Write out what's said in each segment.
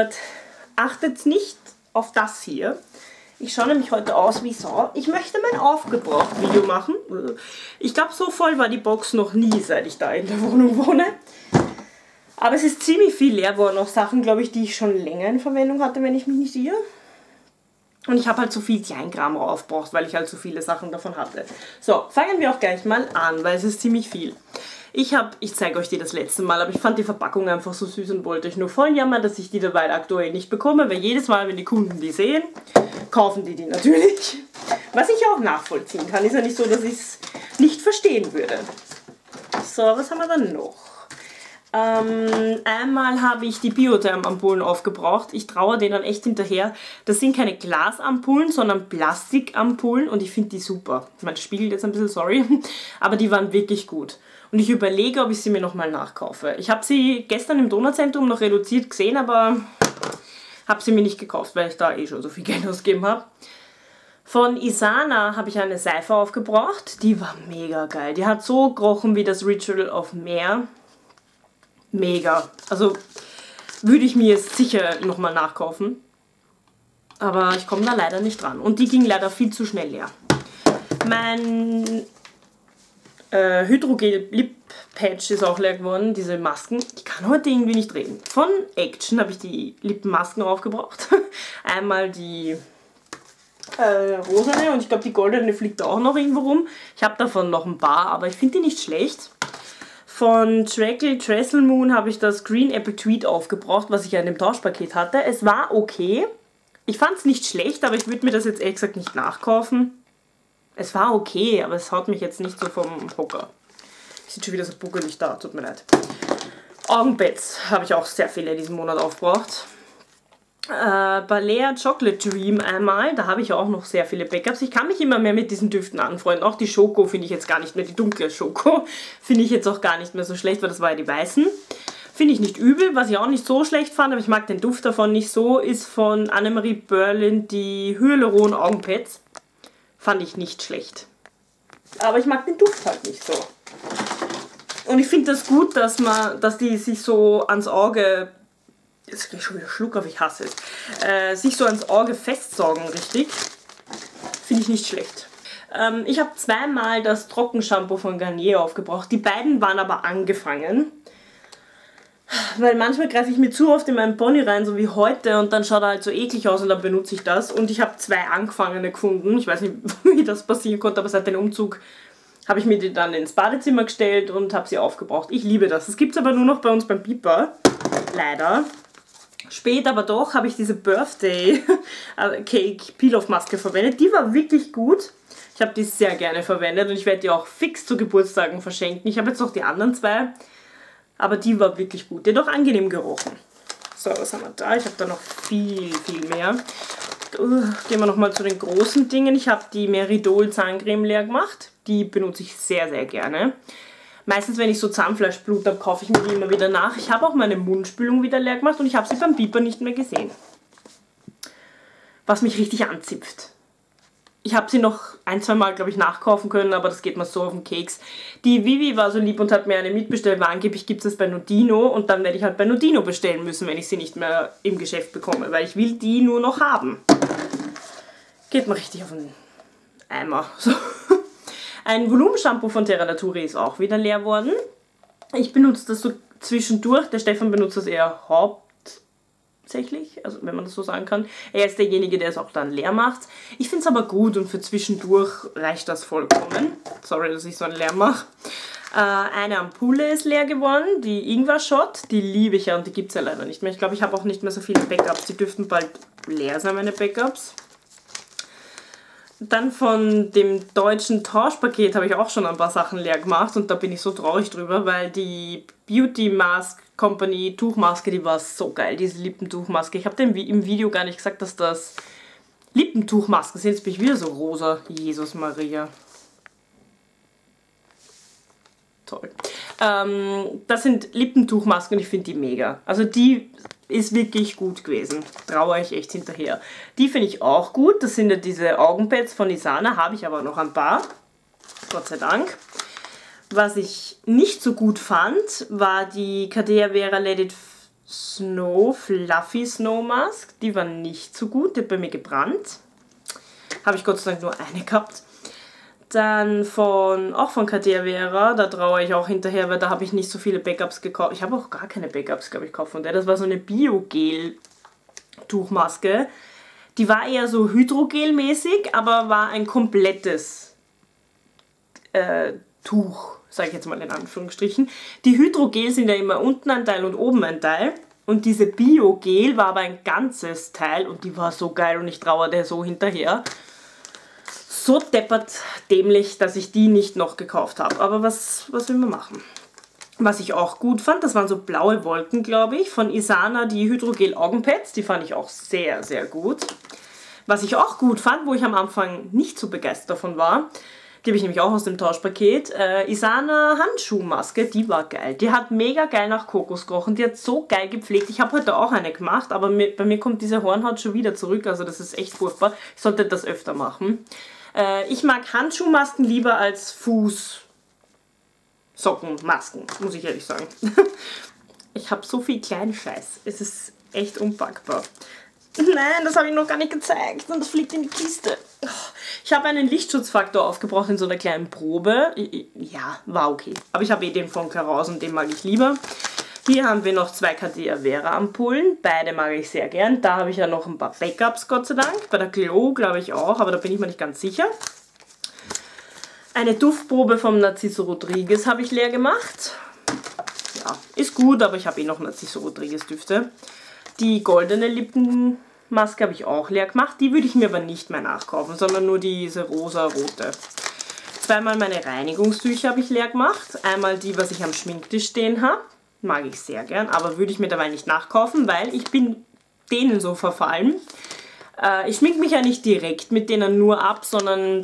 Monat. Achtet nicht auf das hier. Ich schaue nämlich heute aus wie Sau. Ich möchte mein Aufgebraucht-Video machen. Ich glaube, so voll war die Box noch nie, seit ich da in der Wohnung wohne. Aber es ist ziemlich viel leer geworden. Auch Sachen, glaube ich, die ich schon länger in Verwendung hatte, wenn ich mich nicht irre. Und ich habe halt so viel Kleinkram aufgebraucht, weil ich halt so viele Sachen davon hatte. So, fangen wir auch gleich mal an, weil es ist ziemlich viel. Ich zeige euch die das letzte Mal, aber ich fand die Verpackung einfach so süß und wollte euch nur voll jammern, dass ich die dabei aktuell nicht bekomme, weil jedes Mal, wenn die Kunden die sehen, kaufen die natürlich. Was ich auch nachvollziehen kann, ist ja nicht so, dass ich es nicht verstehen würde. So, was haben wir dann noch? Einmal habe ich die Biotherm-Ampullen aufgebraucht. Ich traue denen echt hinterher. Das sind keine Glasampullen, sondern Plastikampullen und ich finde die super. Ich meine, das spiegelt jetzt ein bisschen, sorry, aber die waren wirklich gut. Und ich überlege, ob ich sie mir nochmal nachkaufe. Ich habe sie gestern im Donauzentrum noch reduziert gesehen, aber habe sie mir nicht gekauft, weil ich da eh schon so viel Geld ausgegeben habe. Von Isana habe ich eine Seife aufgebraucht. Die war mega geil. Die hat so gerochen wie das Ritual of Meer. Mega. Also würde ich mir jetzt sicher nochmal nachkaufen. Aber ich komme da leider nicht dran. Und die ging leider viel zu schnell leer. Mein Hydrogel Lip Patch ist auch leer geworden, diese Masken. Ich kann heute irgendwie nicht reden. Von Action habe ich die Lippenmasken aufgebraucht. Einmal die rosane und ich glaube die goldene fliegt da auch noch irgendwo rum. Ich habe davon noch ein paar, aber ich finde die nicht schlecht. Von Treacle Trestle Moon habe ich das Green Apple Tweed aufgebraucht, was ich ja in dem Tauschpaket hatte. Es war okay. Ich fand es nicht schlecht, aber ich würde mir das jetzt ehrlich gesagt nicht nachkaufen. Es war okay, aber es haut mich jetzt nicht so vom Hocker. Sieht schon wieder so buckelig da, tut mir leid. Augenpads habe ich auch sehr viele in diesem Monat aufgebraucht. Balea Chocolate Dream einmal, da habe ich auch noch sehr viele Backups. Ich kann mich immer mehr mit diesen Düften anfreunden. Auch die Schoko finde ich jetzt gar nicht mehr, die dunkle Schoko finde ich jetzt auch gar nicht mehr so schlecht, weil das war ja die weißen. Finde ich nicht übel, was ich auch nicht so schlecht fand, aber ich mag den Duft davon nicht so, ist von Annemarie Berlin die Hyaluron Augenpads. Fand ich nicht schlecht. Aber ich mag den Duft halt nicht so. Und ich finde das gut, dass die sich so ans Auge, jetzt kriege ich schon wieder Schluck auf, ich hasse es, sich so ans Auge festsaugen, richtig. Finde ich nicht schlecht. Ich habe zweimal das Trockenshampoo von Garnier aufgebraucht. Die beiden waren aber angefangen. Weil manchmal greife ich mir zu oft in meinen Pony rein, so wie heute, und dann schaut er halt so eklig aus und dann benutze ich das. Und ich habe zwei angefangene gefunden. Ich weiß nicht, wie das passieren konnte, aber seit dem Umzug habe ich mir die dann ins Badezimmer gestellt und habe sie aufgebraucht. Ich liebe das. Das gibt es aber nur noch bei uns beim Piper. Leider. Spät aber doch habe ich diese Birthday Cake Peel-Off-Maske verwendet. Die war wirklich gut. Ich habe die sehr gerne verwendet und ich werde die auch fix zu Geburtstagen verschenken. Ich habe jetzt noch die anderen zwei. Aber die war wirklich gut. Die hat auch angenehm gerochen. So, was haben wir da? Ich habe da noch viel, viel mehr. Gehen wir nochmal zu den großen Dingen. Ich habe die Meridol Zahncreme leer gemacht. Die benutze ich sehr, sehr gerne. Meistens, wenn ich so Zahnfleischblut habe, kaufe ich mir die immer wieder nach. Ich habe auch meine Mundspülung wieder leer gemacht und ich habe sie beim Piper nicht mehr gesehen. Was mich richtig anzipft. Ich habe sie noch ein, zwei Mal, glaube ich, nachkaufen können, aber das geht mir so auf den Keks. Die Vivi war so lieb und hat mir eine mitbestellt, weil angeblich gibt es bei Nodino und dann werde ich halt bei Nodino bestellen müssen, wenn ich sie nicht mehr im Geschäft bekomme, weil ich will die nur noch haben. Geht mir richtig auf den Eimer. So. Ein Volumenshampoo von Terra Naturi ist auch wieder leer worden. Ich benutze das so zwischendurch, der Stefan benutzt das eher hauptsächlich, also wenn man das so sagen kann. Er ist derjenige, der es auch dann leer macht. Ich finde es aber gut und für zwischendurch reicht das vollkommen. Sorry, dass ich so einen leer mache. Eine Ampulle ist leer geworden, die Ingwer-Shot. Die liebe ich ja und die gibt es ja leider nicht mehr. Ich glaube, ich habe auch nicht mehr so viele Backups. Die dürften bald leer sein, meine Backups. Dann von dem deutschen Tauschpaket habe ich auch schon ein paar Sachen leer gemacht und da bin ich so traurig drüber, weil die Beauty Mask Company Tuchmaske, die war so geil, diese Lippentuchmaske. Ich habe im Video gar nicht gesagt, dass das Lippentuchmasken sind. Jetzt bin ich wieder so rosa. Jesus Maria. Toll. Das sind Lippentuchmasken und ich finde die mega. Also die ist wirklich gut gewesen. Traue ich echt hinterher. Die finde ich auch gut. Das sind ja diese Augenpads von Isana. Habe ich aber noch ein paar. Gott sei Dank. Was ich nicht so gut fand, war die Cadea Vera Let It Snow Fluffy Snow Mask. Die war nicht so gut, die hat bei mir gebrannt. Habe ich Gott sei Dank nur eine gehabt. Dann auch von Cadea Vera, da traue ich auch hinterher, weil da habe ich nicht so viele Backups gekauft. Ich habe auch gar keine Backups, glaube ich, gekauft von der. Das war so eine Biogel-Tuchmaske. Die war eher so Hydrogel-mäßig, aber war ein komplettes Tuch, sage ich jetzt mal in Anführungsstrichen. Die Hydrogel sind ja immer unten ein Teil und oben ein Teil. Und diese Biogel war aber ein ganzes Teil und die war so geil und ich traue der so hinterher. So deppert dämlich, dass ich die nicht noch gekauft habe. Aber was will man machen? Was ich auch gut fand, das waren so blaue Wolken, glaube ich, von Isana, die Hydrogel Augenpads. Die fand ich auch sehr, sehr gut. Was ich auch gut fand, wo ich am Anfang nicht so begeistert davon war, die habe ich nämlich auch aus dem Tauschpaket, Isana Handschuhmaske, die war geil. Die hat mega geil nach Kokos gerochen, die hat so geil gepflegt. Ich habe heute auch eine gemacht, aber bei mir kommt diese Hornhaut schon wieder zurück, also das ist echt furchtbar. Ich sollte das öfter machen. Ich mag Handschuhmasken lieber als Fußsockenmasken, muss ich ehrlich sagen. Ich habe so viel kleinen Scheiß. Es ist echt unpackbar. Nein, das habe ich noch gar nicht gezeigt und das fliegt in die Kiste. Ich habe einen Lichtschutzfaktor aufgebraucht in so einer kleinen Probe. Ja, war okay. Aber ich habe den von Karaus und den mag ich lieber. Hier haben wir noch 2 Cadea Vera Ampullen. Beide mag ich sehr gern. Da habe ich ja noch ein paar Backups, Gott sei Dank. Bei der Glow glaube ich auch, aber da bin ich mir nicht ganz sicher. Eine Duftprobe vom Narciso Rodriguez habe ich leer gemacht. Ja, ist gut, aber ich habe noch Narciso Rodriguez Düfte. Die goldene Lippenmaske habe ich auch leer gemacht. Die würde ich mir aber nicht mehr nachkaufen, sondern nur diese rosa-rote. Zweimal meine Reinigungstücher habe ich leer gemacht. Einmal die, was ich am Schminktisch stehen habe. Mag ich sehr gern, aber würde ich mir dabei nicht nachkaufen, weil ich bin denen so verfallen. Ich schminke mich ja nicht direkt mit denen nur ab, sondern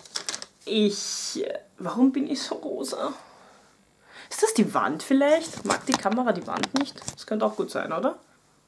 warum bin ich so rosa? Ist das die Wand vielleicht? Mag die Kamera die Wand nicht? Das könnte auch gut sein, oder?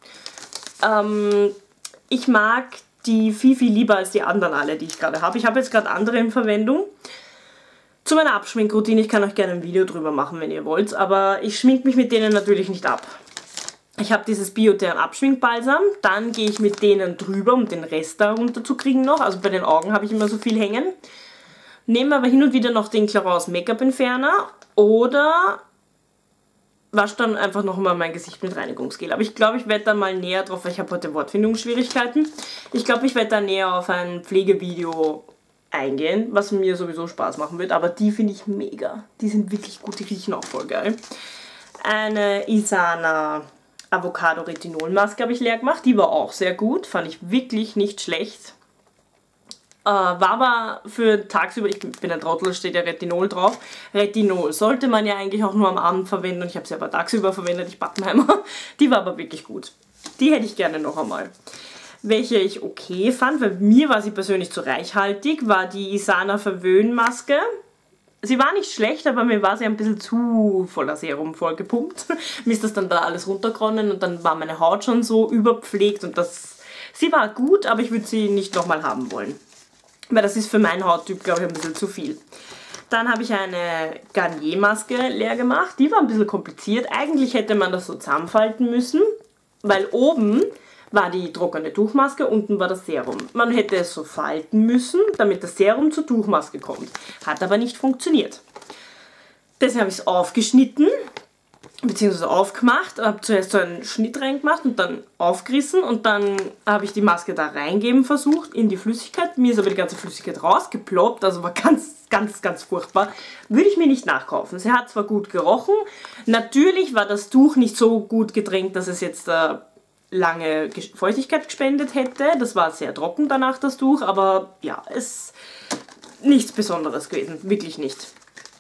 Ich mag die viel, viel lieber als die anderen alle, die ich gerade habe. Ich habe jetzt gerade andere in Verwendung. Zu meiner Abschminkroutine, ich kann euch gerne ein Video drüber machen, wenn ihr wollt, aber ich schminke mich mit denen natürlich nicht ab. Ich habe dieses Biotherm Abschminkbalsam, dann gehe ich mit denen drüber, um den Rest da runterzukriegen noch. Also bei den Augen habe ich immer so viel hängen. Nehme aber hin und wieder noch den Clarins Make-up Entferner oder wasche dann einfach nochmal mein Gesicht mit Reinigungsgel. Aber ich glaube, ich werde da mal näher drauf, weil ich habe heute Wortfindungsschwierigkeiten. Ich glaube, ich werde da näher auf ein Pflegevideo eingehen, was mir sowieso Spaß machen wird. Aber die finde ich mega. Die sind wirklich gut, die riechen auch voll geil. Eine Isana Avocado Retinol Maske habe ich leer gemacht. Die war auch sehr gut, fand ich wirklich nicht schlecht. War aber für tagsüber, ich bin ein Trottel, steht ja Retinol drauf. Retinol sollte man ja eigentlich auch nur am Abend verwenden und ich habe sie aber tagsüber verwendet, ich Pappenheimer. Die war aber wirklich gut. Die hätte ich gerne noch einmal. Welche ich okay fand, weil mir war sie persönlich zu reichhaltig, war die Isana Verwöhnmaske. Sie war nicht schlecht, aber mir war sie ein bisschen zu voller Serum vollgepumpt. Mir ist das dann da alles runtergeronnen und dann war meine Haut schon so überpflegt und sie war gut, aber ich würde sie nicht nochmal haben wollen. Weil das ist für meinen Hauttyp, glaube ich, ein bisschen zu viel. Dann habe ich eine Garnier-Maske leer gemacht. Die war ein bisschen kompliziert. Eigentlich hätte man das so zusammenfalten müssen, weil oben war die trockene Tuchmaske, unten war das Serum. Man hätte es so falten müssen, damit das Serum zur Tuchmaske kommt. Hat aber nicht funktioniert. Deswegen habe ich es aufgeschnitten, beziehungsweise aufgemacht, habe zuerst so einen Schnitt reingemacht und dann aufgerissen und dann habe ich die Maske da reingeben versucht in die Flüssigkeit. Mir ist aber die ganze Flüssigkeit rausgeploppt, also war ganz furchtbar. Würde ich mir nicht nachkaufen. Sie hat zwar gut gerochen, natürlich war das Tuch nicht so gut getränkt, dass es jetzt lange Feuchtigkeit gespendet hätte. Das war sehr trocken danach, das Tuch, aber ja, ist nichts Besonderes gewesen, wirklich nicht.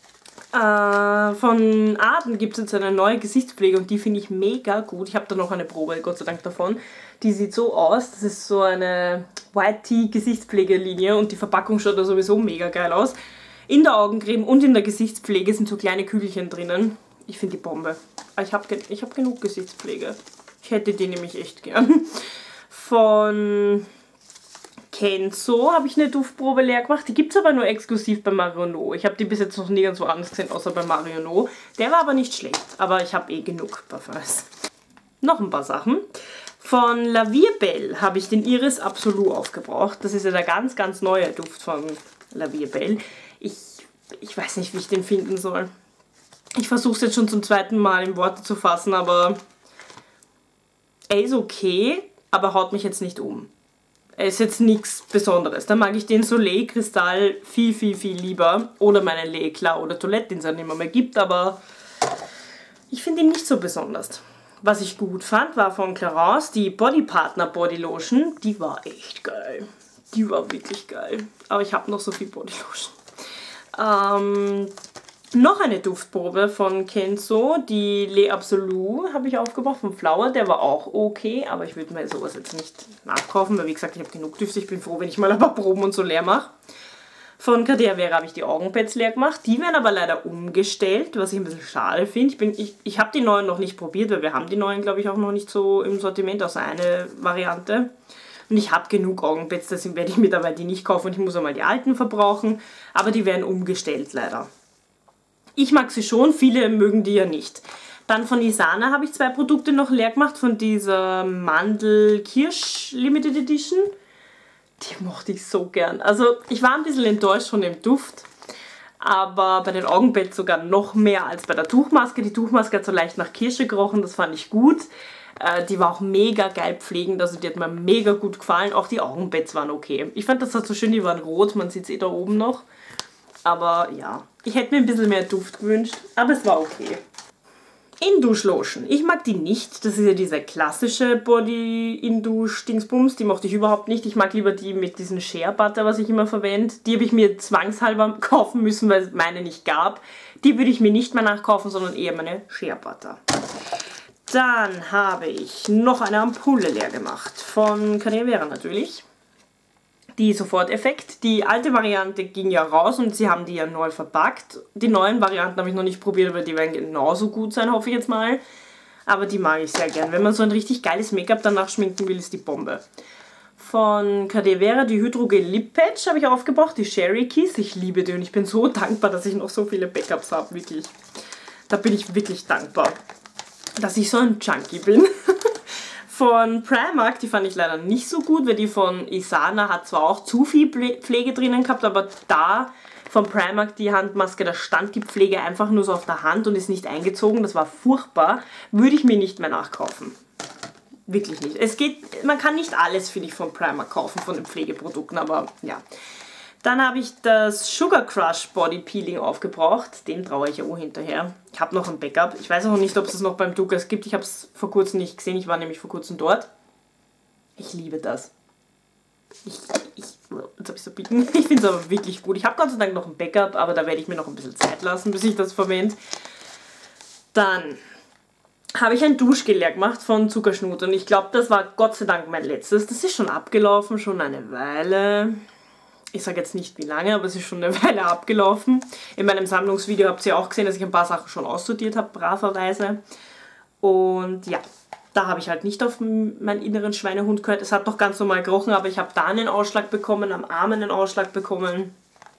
Von Arden gibt es jetzt eine neue Gesichtspflege und die finde ich mega gut. Ich habe da noch eine Probe, Gott sei Dank, davon. Die sieht so aus, das ist so eine White Tea Gesichtspflegelinie und die Verpackung schaut da sowieso mega geil aus. In der Augencreme und in der Gesichtspflege sind so kleine Kügelchen drinnen. Ich finde die Bombe. Ich hab genug Gesichtspflege. Ich hätte die nämlich echt gern. Von Kenzo habe ich eine Duftprobe leer gemacht. Die gibt es aber nur exklusiv bei Marionneau. Ich habe die bis jetzt noch nie ganz woanders gesehen, außer bei Marionneau. Der war aber nicht schlecht, aber ich habe eh genug Parfums. noch ein paar Sachen. Von La Vie Belle habe ich den Iris Absolu aufgebraucht. Das ist ja der ganz, ganz neue Duft von La Vie Belle. Ich weiß nicht, wie ich den finden soll. Ich versuche es jetzt schon zum zweiten Mal in Worte zu fassen, aber er ist okay, aber haut mich jetzt nicht um. Er ist jetzt nichts Besonderes. Da mag ich den Soleil Kristall viel, viel, viel lieber. Oder meinen L'Eclat oder Toilette, den es ja nicht mehr gibt, aber ich finde ihn nicht so besonders. Was ich gut fand, war von Clarins die Body Partner Body Lotion. Die war echt geil. Die war wirklich geil. Aber ich habe noch so viel Body Lotion. Noch eine Duftprobe von Kenzo, die Le Absolu habe ich aufgebraucht von Flower. Der war auch okay, aber ich würde mir sowas jetzt nicht nachkaufen, weil wie gesagt, ich habe genug Düfte. Ich bin froh, wenn ich mal ein paar Proben und so leer mache. Von Cadea Vera habe ich die Augenpads leer gemacht. Die werden aber leider umgestellt, was ich ein bisschen schade finde. Ich habe die neuen noch nicht probiert, weil wir haben die neuen, glaube ich, auch noch nicht so im Sortiment, außer eine Variante. Und ich habe genug Augenpads, deswegen werde ich mir dabei die nicht kaufen und ich muss einmal die alten verbrauchen. Aber die werden umgestellt leider. Ich mag sie schon, viele mögen die ja nicht. Dann von Isana habe ich 2 Produkte noch leer gemacht, von dieser Mandel-Kirsch Limited Edition. Die mochte ich so gern. Also ich war ein bisschen enttäuscht von dem Duft, aber bei den Augenpads sogar noch mehr als bei der Tuchmaske. Die Tuchmaske hat so leicht nach Kirsche gerochen, das fand ich gut. Die war auch mega geil pflegend, also die hat mir mega gut gefallen. Auch die Augenpads waren okay. Ich fand das halt so schön, die waren rot, man sieht es da oben noch. Aber ja, ich hätte mir ein bisschen mehr Duft gewünscht, aber es war okay. In-Dusch-Lotion. Ich mag die nicht. Das ist ja diese klassische Body-In-Dusch-Dingsbums. Die mochte ich überhaupt nicht. Ich mag lieber die mit diesem Shea Butter, was ich immer verwende. Die habe ich mir zwangshalber kaufen müssen, weil es meine nicht gab. Die würde ich mir nicht mehr nachkaufen, sondern eher meine Shea Butter. Dann habe ich noch eine Ampulle leer gemacht. Von Cadea Vera natürlich. Die Soforteffekt. Die alte Variante ging ja raus und sie haben die ja neu verpackt. Die neuen Varianten habe ich noch nicht probiert, aber die werden genauso gut sein, hoffe ich jetzt mal. Aber die mag ich sehr gern. Wenn man so ein richtig geiles Make-up danach schminken will, ist die Bombe. Von Cadea Vera die Hydrogel Lip Patch habe ich aufgebraucht, die Sherry Kiss. Ich liebe die und ich bin so dankbar, dass ich noch so viele Backups habe, wirklich. Da bin ich wirklich dankbar, dass ich so ein Junkie bin. Von Primark, die fand ich leider nicht so gut, weil die von Isana hat zwar auch zu viel Pflege drinnen gehabt, aber da von Primark die Handmaske, da stand die Pflege einfach nur so auf der Hand und ist nicht eingezogen. Das war furchtbar. Würde ich mir nicht mehr nachkaufen. Wirklich nicht. Es geht, man kann nicht alles, finde ich, von Primark kaufen, von den Pflegeprodukten, aber ja. Dann habe ich das Sugar Crush Body Peeling aufgebraucht. Dem traue ich ja auch hinterher. Ich habe noch ein Backup. Ich weiß auch nicht, ob es das noch beim Douglas gibt. Ich habe es vor kurzem nicht gesehen. Ich war nämlich vor kurzem dort. Ich liebe das. Jetzt habe ich so bieten. Ich finde es aber wirklich gut. Ich habe Gott sei Dank noch ein Backup, aber da werde ich mir noch ein bisschen Zeit lassen, bis ich das verwende. Dann habe ich ein Duschgel leer gemacht von Zuckerschnut. Und ich glaube, das war Gott sei Dank mein letztes. Das ist schon abgelaufen, schon eine Weile. Ich sage jetzt nicht wie lange, aber es ist schon eine Weile abgelaufen. In meinem Sammlungsvideo habt ihr auch gesehen, dass ich ein paar Sachen schon aussortiert habe, braverweise. Und ja, da habe ich halt nicht auf meinen inneren Schweinehund gehört. Es hat doch ganz normal gerochen, aber ich habe da einen Ausschlag bekommen, am Arm einen Ausschlag bekommen.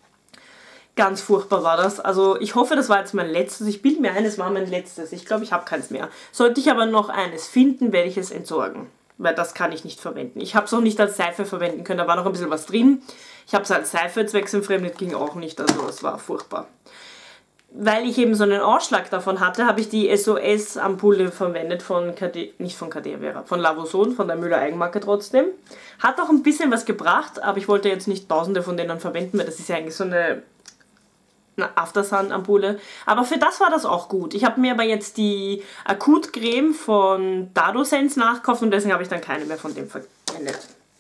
Ganz furchtbar war das. Also ich hoffe, das war jetzt mein letztes. Ich bilde mir ein, es war mein letztes. Ich glaube, ich habe keins mehr. Sollte ich aber noch eines finden, werde ich es entsorgen. Weil das kann ich nicht verwenden. Ich habe es auch nicht als Seife verwenden können. Da war noch ein bisschen was drin. Ich habe es als Seife zwecksentfremdet, ging auch nicht. Also es war furchtbar. Weil ich eben so einen Ausschlag davon hatte, habe ich die SOS-Ampulle verwendet von nicht von Cadea Vera, von Lavoson, von der Müller Eigenmarke trotzdem. Hat auch ein bisschen was gebracht, aber ich wollte jetzt nicht tausende von denen verwenden, weil das ist ja eigentlich so eine Aftersun-Ampulle. Aber für das war das auch gut. Ich habe mir aber jetzt die Akutcreme von Dadosense nachgekauft und deswegen habe ich dann keine mehr von dem verwendet.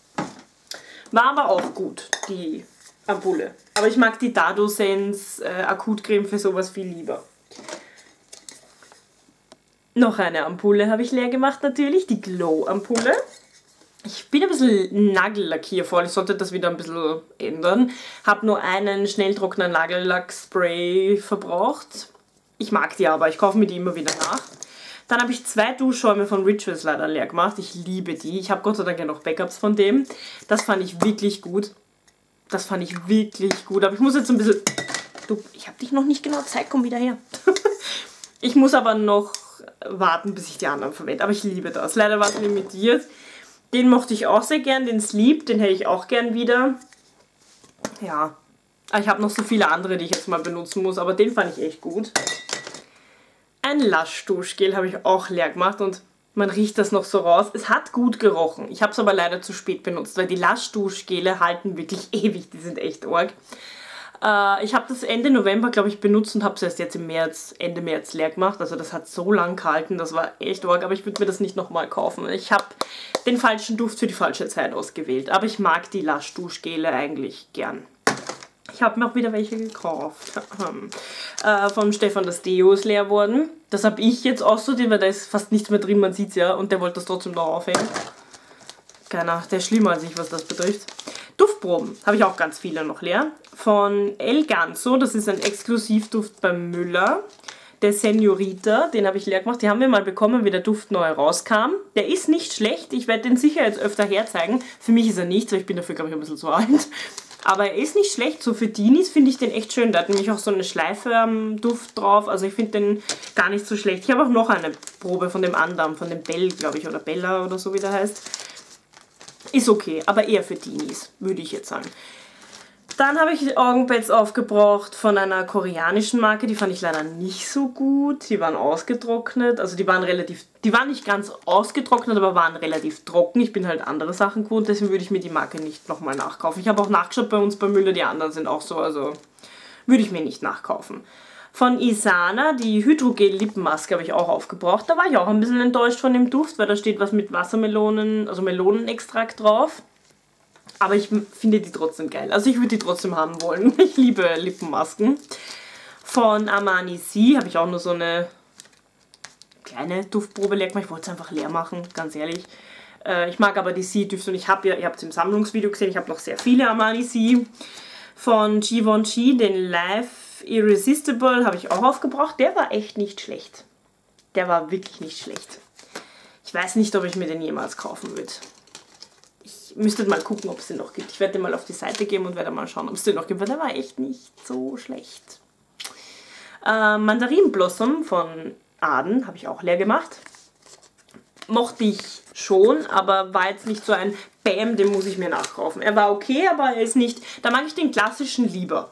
War aber auch gut, die Ampulle. Aber ich mag die Dadosense Akutcreme für sowas viel lieber. Noch eine Ampulle habe ich leer gemacht natürlich, die Glow-Ampulle. Ich bin ein bisschen nagellackiervoll, ich sollte das wieder ein bisschen ändern. Habe nur einen Schnelltrockner Nagellack-Spray verbraucht. Ich mag die aber, ich kaufe mir die immer wieder nach. Dann habe ich 2 Duschschäume von Rituals leider leer gemacht. Ich liebe die. Ich habe Gott sei Dank ja noch Backups von dem. Das fand ich wirklich gut. Das fand ich wirklich gut. Aber ich muss jetzt ein bisschen... Du, ich habe dich noch nicht genau gezeigt, komm wieder her. Ich muss aber noch warten, bis ich die anderen verwende. Aber ich liebe das. Leider war es limitiert. Den mochte ich auch sehr gern, den Sleep, den hätte ich auch gern wieder. Ja, ich habe noch so viele andere, die ich jetzt mal benutzen muss, aber den fand ich echt gut. Ein Lush-Duschgel habe ich auch leer gemacht und man riecht das noch so raus. Es hat gut gerochen. Ich habe es aber leider zu spät benutzt, weil die Lush-Duschgele halten wirklich ewig. Die sind echt arg. Ich habe das Ende November, glaube ich, benutzt und habe es erst jetzt im März, Ende März leer gemacht. Also das hat so lang gehalten, das war echt arg, aber ich würde mir das nicht nochmal kaufen. Ich habe den falschen Duft für die falsche Zeit ausgewählt, aber ich mag die Lush-Duschgele eigentlich gern. Ich habe mir auch wieder welche gekauft. Von Stefan das Deo ist leer worden. Das habe ich jetzt aussortiert, weil da ist fast nichts mehr drin, man sieht es ja. Und der wollte das trotzdem noch aufhängen. Keiner, der ist schlimmer als ich, was das betrifft. Duftproben habe ich auch ganz viele noch leer. Von El Ganzo, das ist ein Exklusivduft beim Müller. Der Senorita, den habe ich leer gemacht. Die haben wir mal bekommen, wie der Duft neu rauskam. Der ist nicht schlecht. Ich werde den sicher jetzt öfter herzeigen. Für mich ist er nichts, weil ich bin dafür, glaube ich, ein bisschen zu alt. Aber er ist nicht schlecht. So für Teenies finde ich den echt schön. Da hat nämlich auch so eine Schleife am Duft drauf. Also ich finde den gar nicht so schlecht. Ich habe auch noch eine Probe von dem anderen, von dem Bell, glaube ich, oder Bella oder so wie der heißt. Ist okay, aber eher für Teenies, würde ich jetzt sagen. Dann habe ich Augenpads aufgebraucht von einer koreanischen Marke. Die fand ich leider nicht so gut. Die waren ausgetrocknet. Also die waren nicht ganz ausgetrocknet, aber waren relativ trocken. Ich bin halt andere Sachen gewohnt, deswegen würde ich mir die Marke nicht nochmal nachkaufen. Ich habe auch nachgeschaut bei uns bei Müller, die anderen sind auch so, also würde ich mir nicht nachkaufen. Von Isana, die Hydrogel-Lippenmaske habe ich auch aufgebraucht. Da war ich auch ein bisschen enttäuscht von dem Duft, weil da steht was mit Wassermelonen, also Melonenextrakt drauf. Aber ich finde die trotzdem geil. Also ich würde die trotzdem haben wollen. Ich liebe Lippenmasken. Von Armani C habe ich auch nur so eine kleine Duftprobe leer gemacht. Ich wollte es einfach leer machen, ganz ehrlich. Ich mag aber die C-Düfte und ich habe ja, ihr habt es im Sammlungsvideo gesehen, ich habe noch sehr viele Armani C. Von Givenchy, den Life Irresistible, habe ich auch aufgebraucht. Der war echt nicht schlecht. Der war wirklich nicht schlecht. Ich weiß nicht, ob ich mir den jemals kaufen würde. Ich müsste mal gucken, ob es den noch gibt. Ich werde den mal auf die Seite geben und werde mal schauen, ob es den noch gibt, weil der war echt nicht so schlecht. Mandarin Blossom von Arden habe ich auch leer gemacht. Mochte ich schon, aber war jetzt nicht so ein Bam, den muss ich mir nachkaufen. Er war okay, aber er ist nicht... Da mag ich den klassischen lieber.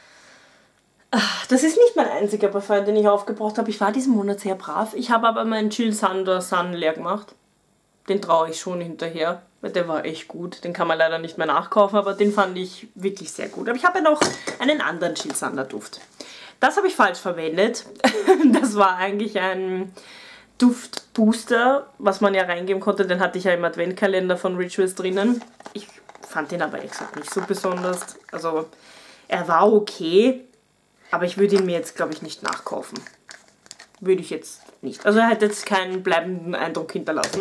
Das ist nicht mein einziger Parfum, den ich aufgebraucht habe. Ich war diesen Monat sehr brav. Ich habe aber meinen Chill Thunder Sun leer gemacht. Den traue ich schon hinterher, weil der war echt gut. Den kann man leider nicht mehr nachkaufen, aber den fand ich wirklich sehr gut. Aber ich habe ja noch einen anderen Chill Thunder Duft. Das habe ich falsch verwendet. Das war eigentlich ein Duftbooster, was man ja reingeben konnte. Den hatte ich ja im Adventkalender von Rituals drinnen. Ich fand den aber exakt nicht so besonders. Also er war okay, aber ich würde ihn mir jetzt, glaube ich, nicht nachkaufen. Würde ich jetzt nicht. Also er hat jetzt keinen bleibenden Eindruck hinterlassen.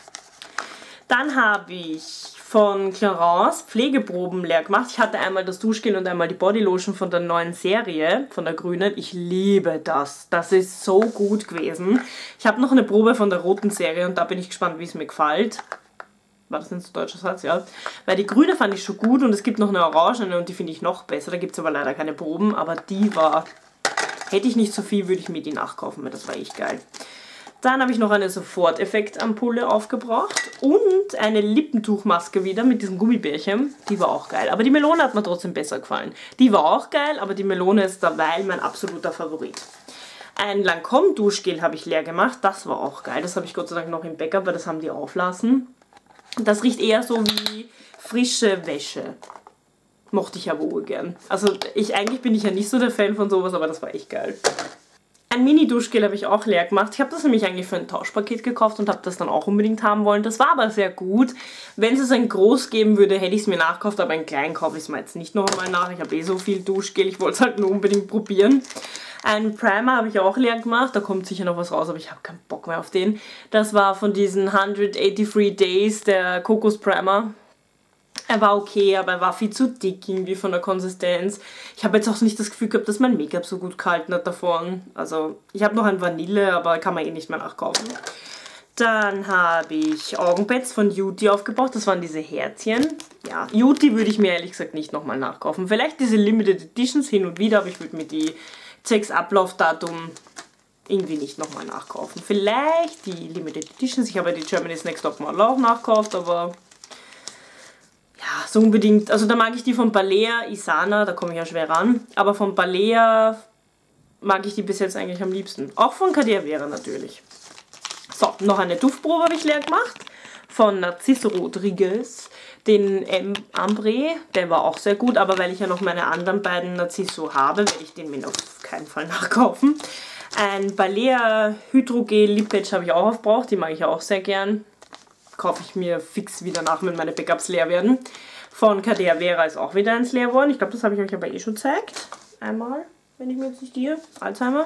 Dann habe ich von Clarins Pflegeproben leer gemacht. Ich hatte einmal das Duschgel und einmal die Bodylotion von der neuen Serie, von der grünen. Ich liebe das. Das ist so gut gewesen. Ich habe noch eine Probe von der roten Serie und da bin ich gespannt, wie es mir gefällt. War das nicht so ein deutscher Satz? Ja. Weil die grüne fand ich schon gut und es gibt noch eine orangene und die finde ich noch besser. Da gibt es aber leider keine Proben, aber die war... Hätte ich nicht so viel, würde ich mir die nachkaufen, weil das war echt geil. Dann habe ich noch eine Soforteffekt-Ampulle aufgebraucht und eine Lippentuchmaske wieder mit diesem Gummibärchen. Die war auch geil, aber die Melone hat mir trotzdem besser gefallen. Die war auch geil, aber die Melone ist derweil mein absoluter Favorit. Ein Lancôme-Duschgel habe ich leer gemacht, das war auch geil. Das habe ich Gott sei Dank noch im Backup, weil das haben die auflassen. Das riecht eher so wie frische Wäsche. Mochte ich aber wohl gern. Also eigentlich bin ich ja nicht so der Fan von sowas, aber das war echt geil. Ein Mini-Duschgel habe ich auch leer gemacht. Ich habe das nämlich eigentlich für ein Tauschpaket gekauft und habe das dann auch unbedingt haben wollen. Das war aber sehr gut. Wenn es ein groß geben würde, hätte ich es mir nachgekauft, aber ein klein kaufe ich es mir jetzt nicht noch einmal nach. Ich habe eh so viel Duschgel, ich wollte es halt nur unbedingt probieren. Einen Primer habe ich auch leer gemacht, da kommt sicher noch was raus, aber ich habe keinen Bock mehr auf den. Das war von diesen 183 Days, der Kokos Primer. Er war okay, aber er war viel zu dick irgendwie von der Konsistenz. Ich habe jetzt auch nicht das Gefühl gehabt, dass mein Make-up so gut gehalten hat davon. Also ich habe noch ein Vanille, aber kann man eh nicht mehr nachkaufen. Dann habe ich Augenpads von Beauty aufgebraucht. Das waren diese Herzchen. Ja, Beauty würde ich mir ehrlich gesagt nicht nochmal nachkaufen. Vielleicht diese Limited Editions hin und wieder, aber ich würde mir die zwecks Ablaufdatum irgendwie nicht nochmal nachkaufen. Vielleicht die Limited Editions. Ich habe ja die Germany's Next Topmodel auch nachgekauft, aber ja, so unbedingt. Also da mag ich die von Balea, Isana, da komme ich ja schwer ran. Aber von Balea mag ich die bis jetzt eigentlich am liebsten. Auch von Cadea natürlich. So, noch eine Duftprobe habe ich leer gemacht. Von Narciso Rodriguez. Den Ambre, der war auch sehr gut, aber weil ich ja noch meine anderen beiden Narciso habe, werde ich den mir auf keinen Fall nachkaufen. Ein Balea Hydrogel Lip Patch habe ich auch aufgebraucht, die mag ich auch sehr gern. Kaufe ich mir fix wieder nach, wenn meine Backups leer werden. Von Cadea ist auch wieder eins leer geworden. Ich glaube, das habe ich euch aber eh schon gezeigt. Einmal, wenn ich mir jetzt nicht irre. Alzheimer.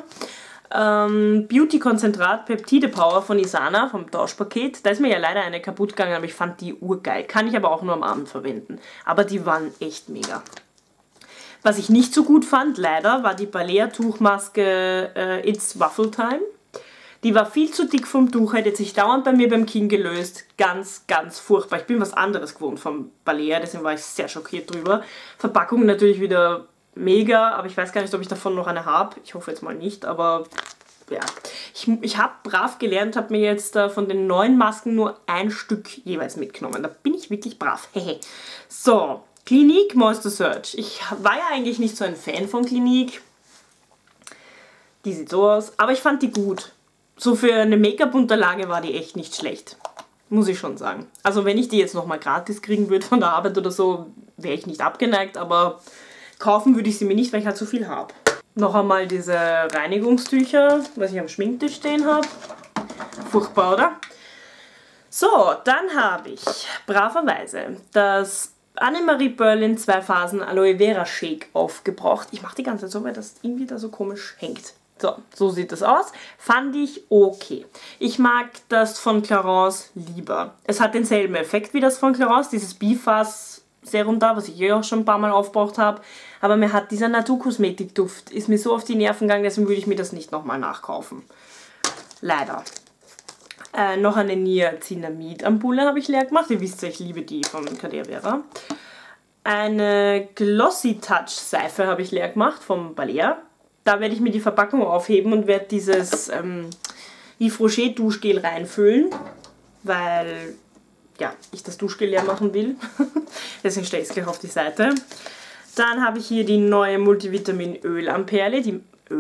Beauty Konzentrat Peptide Power von Isana vom Tauschpaket. Da ist mir ja leider eine kaputt gegangen, aber ich fand die urgeil. Kann ich aber auch nur am Abend verwenden. Aber die waren echt mega. Was ich nicht so gut fand, leider, war die Balea Tuchmaske It's Waffle Time. Die war viel zu dick vom Tuch, hätte sich dauernd bei mir beim Kinn gelöst. Ganz, ganz furchtbar. Ich bin was anderes gewohnt vom Balea, deswegen war ich sehr schockiert drüber. Verpackung natürlich wieder mega, aber ich weiß gar nicht, ob ich davon noch eine habe. Ich hoffe jetzt mal nicht, aber ja. Ich habe brav gelernt, habe mir jetzt von den 9 Masken nur ein Stück jeweils mitgenommen. Da bin ich wirklich brav. So, Clinique Moisture Search. Ich war ja eigentlich nicht so ein Fan von Clinique. Die sieht so aus, aber ich fand die gut. So für eine Make-up-Unterlage war die echt nicht schlecht. Muss ich schon sagen. Also wenn ich die jetzt nochmal gratis kriegen würde von der Arbeit oder so, wäre ich nicht abgeneigt, aber kaufen würde ich sie mir nicht, weil ich halt so viel habe. Noch einmal diese Reinigungstücher, was ich am Schminktisch stehen habe. Furchtbar, oder? So, dann habe ich braverweise das Annemarie Berlin 2 Phasen Aloe Vera Shake aufgebraucht. Ich mache die ganze Zeit so, weil das irgendwie da so komisch hängt. So sieht das aus. Fand ich okay. Ich mag das von Clarins lieber. Es hat denselben Effekt wie das von Clarins, dieses Bifas Serum da, was ich ja auch schon ein paar Mal aufgebraucht habe. Aber mir hat dieser Naturkosmetik-Duft, ist mir so auf die Nerven gegangen, deswegen würde ich mir das nicht nochmal nachkaufen. Leider. Noch eine Niacinamid-Ampulle habe ich leer gemacht. Ihr wisst ja, ich liebe die von Cadea. Eine Glossy Touch Seife habe ich leer gemacht vom Balea. Da werde ich mir die Verpackung aufheben und werde dieses Yves Rocher Duschgel reinfüllen, weil ja, ich das Duschgel leer machen will. Deswegen stelle ich es gleich auf die Seite. Dann habe ich hier die neue Multivitamin Ölamperle, die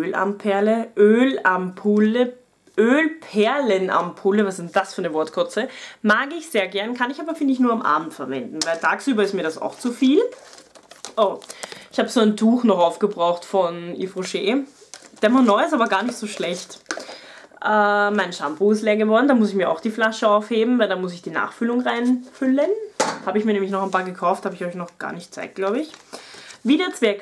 Ölperlenampulle, was ist denn das für eine Wortkotze? Mag ich sehr gern, kann ich aber, finde ich, nur am Abend verwenden, weil tagsüber ist mir das auch zu viel. Oh, ich habe so ein Tuch noch aufgebraucht von Yves Rocher. Der war neu, ist aber gar nicht so schlecht. Mein Shampoo ist leer geworden, da muss ich mir auch die Flasche aufheben, weil da muss ich die Nachfüllung reinfüllen. Habe ich mir nämlich noch ein paar gekauft, habe ich euch noch gar nicht gezeigt, glaube ich. Wieder zwei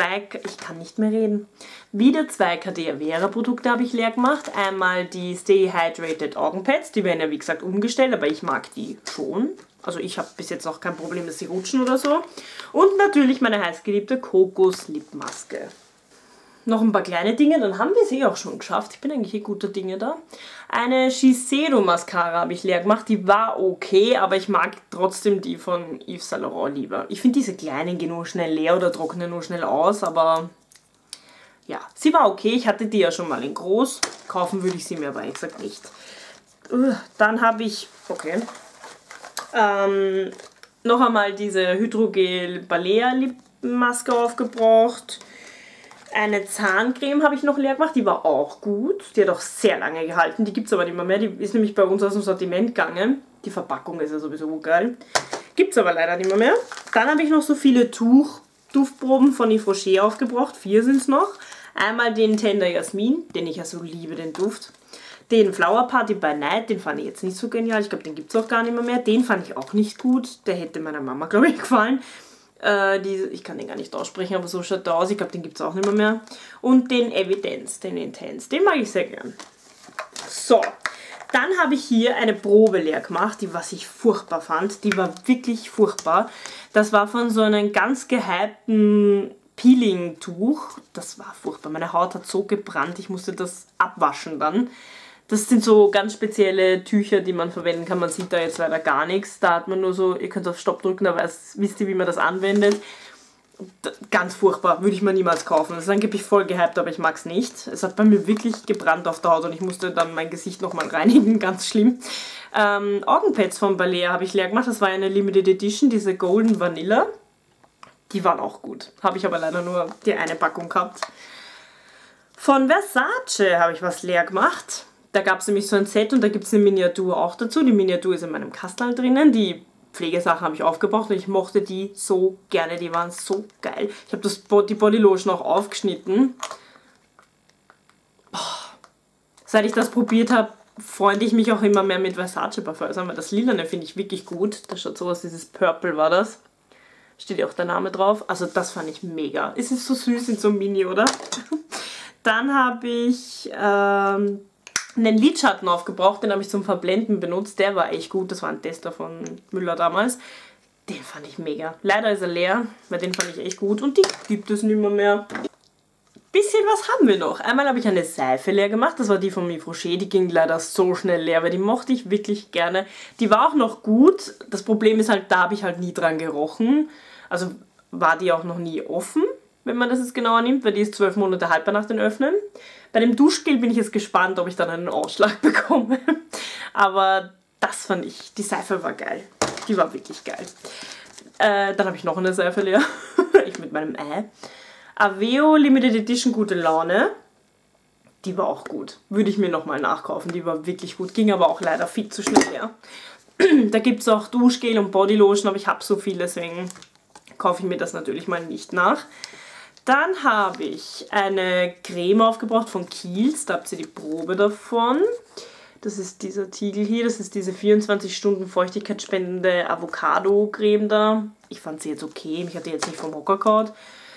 Cadea Vera Produkte habe ich leer gemacht. Einmal die Stay Hydrated Augenpads, die werden ja wie gesagt umgestellt, aber ich mag die schon. Also ich habe bis jetzt auch kein Problem, dass sie rutschen oder so. Und natürlich meine heißgeliebte Kokos Lipmaske. Noch ein paar kleine Dinge, dann haben wir sie auch schon geschafft. Ich bin eigentlich guter Dinge da. Eine Shiseido Mascara habe ich leer gemacht. Die war okay, aber ich mag trotzdem die von Yves Saint Laurent lieber. Ich finde diese kleinen gehen nur schnell leer oder trocknen nur schnell aus, aber ja, sie war okay. Ich hatte die ja schon mal in groß. Kaufen würde ich sie mir aber ehrlich gesagt nicht. Dann habe ich, okay, noch einmal diese Hydrogel Balea Lipmaske aufgebraucht. Eine Zahncreme habe ich noch leer gemacht, die war auch gut. Die hat auch sehr lange gehalten, die gibt es aber nicht mehr. Die ist nämlich bei uns aus dem Sortiment gegangen. Die Verpackung ist ja sowieso geil. Gibt es aber leider nicht mehr. Dann habe ich noch so viele Duftproben von Yves Rocher aufgebraucht. 4 sind es noch. Einmal den Tender Jasmin, den ich ja so liebe, den Duft. Den Flower Party by Night, den fand ich jetzt nicht so genial. Ich glaube, den gibt es auch gar nicht mehr. Den fand ich auch nicht gut. Der hätte meiner Mama, glaube ich, gefallen. Ich kann den gar nicht aussprechen, aber so schaut der aus. Ich glaube, den gibt es auch nicht mehr. Und den Evidence, den Intense. Den mag ich sehr gern. So, dann habe ich hier eine Probe leer gemacht, was ich furchtbar fand. Die war wirklich furchtbar. Das war von so einem ganz gehypten Peeling-Tuch. Das war furchtbar. Meine Haut hat so gebrannt, ich musste das abwaschen dann. Das sind so ganz spezielle Tücher, die man verwenden kann. Man sieht da jetzt leider gar nichts. Da hat man nur so, ihr könnt auf Stopp drücken, da wisst ihr, wie man das anwendet. Ganz furchtbar, würde ich mir niemals kaufen. Das ist angeblich voll gehypt, aber ich mag es nicht. Es hat bei mir wirklich gebrannt auf der Haut und ich musste dann mein Gesicht nochmal reinigen, ganz schlimm. Augenpads von Balea habe ich leer gemacht. Das war eine Limited Edition, diese Golden Vanilla. Die waren auch gut. Habe ich aber leider nur die eine Packung gehabt. Von Versace habe ich was leer gemacht. Da gab es nämlich so ein Set und da gibt es eine Miniatur auch dazu. Die Miniatur ist in meinem Kastel drinnen. Die Pflegesachen habe ich aufgebraucht und ich mochte die so gerne. Die waren so geil. Ich habe die Bodylotion auch aufgeschnitten. Seit ich das probiert habe, freunde ich mich auch immer mehr mit Versace Parfums. Also das Lilane finde ich wirklich gut. Das schaut so aus, dieses Purple war das. Steht ja auch der Name drauf. Also das fand ich mega. Es ist so süß in so einem Mini, oder? Dann habe ich einen Lidschatten aufgebraucht, den habe ich zum Verblenden benutzt. Der war echt gut, das war ein Tester von Müller damals. Den fand ich mega. Leider ist er leer, weil den fand ich echt gut und die gibt es nicht mehr. Bisschen was haben wir noch. Einmal habe ich eine Seife leer gemacht, das war die von Yves Rocher. Die ging leider so schnell leer, weil die mochte ich wirklich gerne. Die war auch noch gut, das Problem ist halt, da habe ich halt nie dran gerochen. Also war die auch noch nie offen, wenn man das jetzt genauer nimmt, weil die ist 12 Monate haltbar nach dem Öffnen. Bei dem Duschgel bin ich jetzt gespannt, ob ich dann einen Ausschlag bekomme. Aber das fand ich, die Seife war geil. Die war wirklich geil. Dann habe ich noch eine Seife leer. Ich mit meinem Aveo Limited Edition Gute Laune. Die war auch gut. Würde ich mir nochmal nachkaufen. Die war wirklich gut. Ging aber auch leider viel zu schnell leer. Da gibt es auch Duschgel und Bodylotion, aber ich habe so viel, deswegen kaufe ich mir das natürlich mal nicht nach. Dann habe ich eine Creme aufgebraucht von Kiehl's, da habt ihr die Probe davon. Das ist dieser Tiegel hier, das ist diese 24 Stunden feuchtigkeitsspendende Avocado-Creme da. Ich fand sie jetzt okay, mich hat die jetzt nicht vom Hocker gehauen.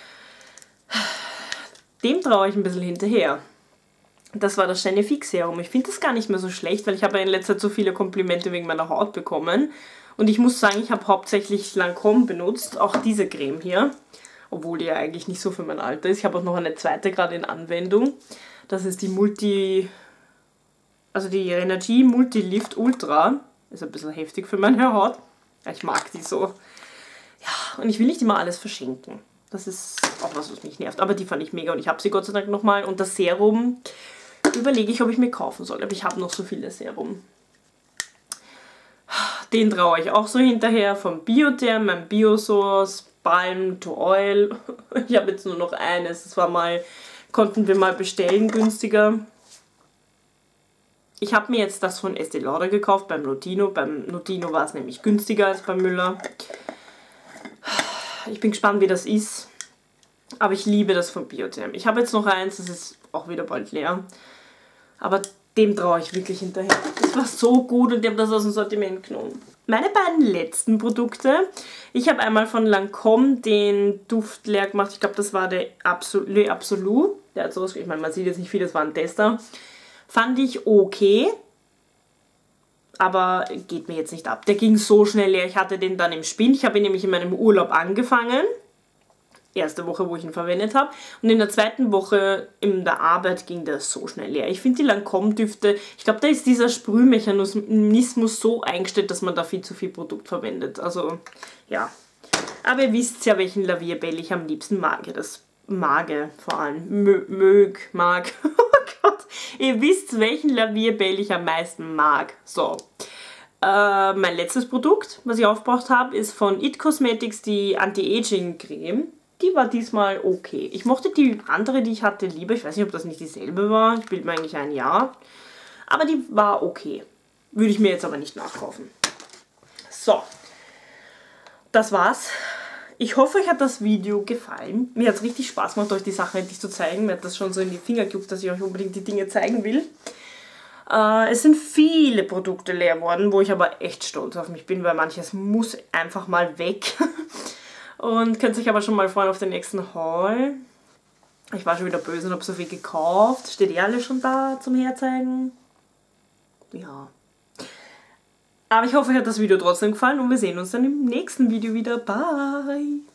Dem traue ich ein bisschen hinterher. Das war das Genifique Serum. Ich finde das gar nicht mehr so schlecht, weil ich habe ja in letzter Zeit so viele Komplimente wegen meiner Haut bekommen. Und ich muss sagen, ich habe hauptsächlich Lancôme benutzt, auch diese Creme hier. Obwohl die ja eigentlich nicht so für mein Alter ist. Ich habe auch noch eine zweite gerade in Anwendung. Das ist die die Renergie Multi-Lift Ultra. Ist ein bisschen heftig für meine Haut. Ich mag die so. Ja, und ich will nicht immer alles verschenken. Das ist auch was mich nervt. Aber die fand ich mega und ich habe sie Gott sei Dank nochmal. Und das Serum überlege ich, ob ich mir kaufen soll. Aber ich habe noch so viele Serum. Den traue ich auch so hinterher vom Biotherm, mein Biosource Balm to Oil. Ich habe jetzt nur noch eines. Das war mal, konnten wir mal bestellen, günstiger. Ich habe mir jetzt das von Estée Lauder gekauft beim Notino. Beim Notino war es nämlich günstiger als beim Müller. Ich bin gespannt, wie das ist. Aber ich liebe das von Biotherm. Ich habe jetzt noch eins, das ist auch wieder bald leer. Aber dem traue ich wirklich hinterher. Das war so gut und ich habe das aus dem Sortiment genommen. Meine beiden letzten Produkte. Ich habe einmal von Lancôme den Duft leer gemacht. Ich glaube, das war der Le Absolu. Der hat sowas, ich meine, man sieht jetzt nicht viel, das war ein Tester. Fand ich okay. Aber geht mir jetzt nicht ab. Der ging so schnell leer. Ich hatte den dann im Spind. Ich habe ihn nämlich in meinem Urlaub angefangen. Erste Woche, wo ich ihn verwendet habe. Und in der zweiten Woche in der Arbeit ging der so schnell leer. Ich finde die Lancôme-Düfte, ich glaube, da ist dieser Sprühmechanismus so eingestellt, dass man da viel zu viel Produkt verwendet. Also, ja. Aber ihr wisst ja, welchen Lavierbell ich am liebsten mag. Das vor allem. Mag. Oh Gott. Ihr wisst, welchen Lavierbell ich am meisten mag. So. Mein letztes Produkt, was ich aufgebraucht habe, ist von It Cosmetics die Anti-Aging-Creme. Die war diesmal okay. Ich mochte die andere, die ich hatte, lieber. Ich weiß nicht, ob das nicht dieselbe war. Ich bilde mir eigentlich ein, ja. Aber die war okay. Würde ich mir jetzt aber nicht nachkaufen. So. Das war's. Ich hoffe, euch hat das Video gefallen. Mir hat es richtig Spaß gemacht, euch die Sachen endlich zu zeigen. Mir hat das schon so in die Finger gejuckt, dass ich euch unbedingt die Dinge zeigen will. Es sind viele Produkte leer worden, wo ich aber echt stolz auf mich bin, weil manches muss einfach mal weg. Und könnt euch aber schon mal freuen auf den nächsten Haul. Ich war schon wieder böse und habe so viel gekauft. Steht ihr alle schon da zum Herzeigen? Ja. Aber ich hoffe, euch hat das Video trotzdem gefallen und wir sehen uns dann im nächsten Video wieder. Bye!